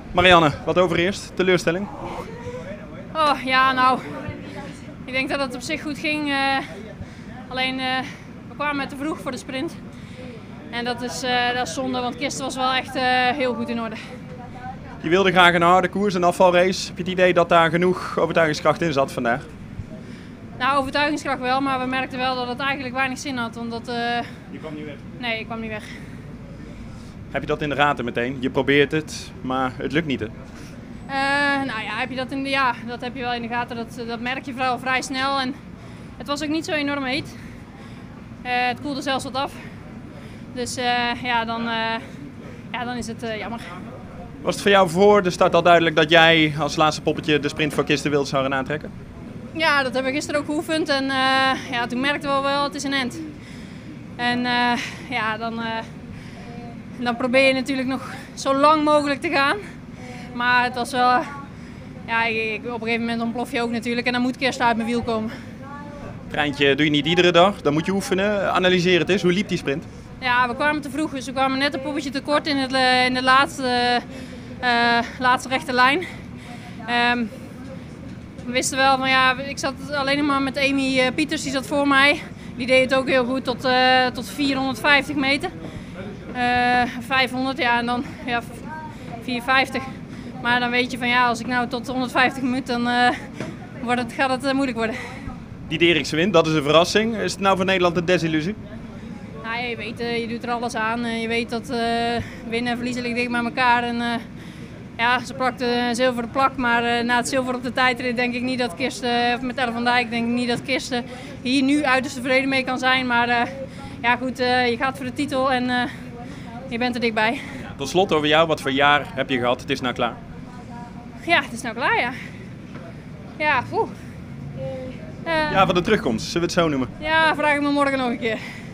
Marianne, wat overeerst? Teleurstelling? Oh ja, nou, ik denk dat het op zich goed ging. Alleen we kwamen te vroeg voor de sprint. En dat is zonde, want Kirsten was wel echt heel goed in orde. Je wilde graag een harde koers, een afvalrace. Heb je het idee dat daar genoeg overtuigingskracht in zat vandaag? Nou, overtuigingskracht wel, maar we merkten wel dat het eigenlijk weinig zin had. Omdat, Je kwam niet weg. Nee, ik kwam niet weg. Heb je dat in de gaten meteen? Je probeert het, maar het lukt niet. Hè? Nou ja, heb je dat ja, dat heb je wel in de gaten. Dat merk je vooral vrij snel. En het was ook niet zo enorm heet. Het koelde zelfs wat af. Dus dan is het jammer. Was het voor jou voor de start al duidelijk dat jij als laatste poppetje de sprint voor Kirsten Wild zou gaan aantrekken? Ja, dat hebben we gisteren ook geoefend. En toen merkten we wel, het is een end. En dan probeer je natuurlijk nog zo lang mogelijk te gaan. Maar het was wel... Ja, op een gegeven moment ontplof je ook natuurlijk. En dan moet Kirsten uit mijn wiel komen. Treintje doe je niet iedere dag, dan moet je oefenen. Analyseer het eens. Hoe liep die sprint? Ja, we kwamen te vroeg. Dus we kwamen net een poppetje tekort in de laatste rechte lijn. We wisten wel van ja, ik zat alleen maar met Amy Pieters, die zat voor mij. Die deed het ook heel goed tot 450 meter. 500 ja, en dan 450. Maar dan weet je van ja, als ik nou tot 150 moet, dan gaat het moeilijk worden. Die Deriksen wint, dat is een verrassing. Is het nou voor Nederland een desillusie? Nou, je weet, je doet er alles aan. Je weet dat winnen en verliezen ligt dicht bij elkaar. En, ze plakte zilveren plak, maar na het zilver op de tijdrit denk ik niet dat Kirsten, of met Elle van Dijk, denk ik niet dat Kirsten hier nu uiterst tevreden mee kan zijn. Maar je gaat voor de titel en je bent er dichtbij. Ja, tot slot over jou, wat voor jaar heb je gehad? Het is nou klaar. Ja, het is nou klaar, ja. Ja, Ja, van de terugkomst, zullen we het zo noemen? Ja, vraag ik me morgen nog een keer.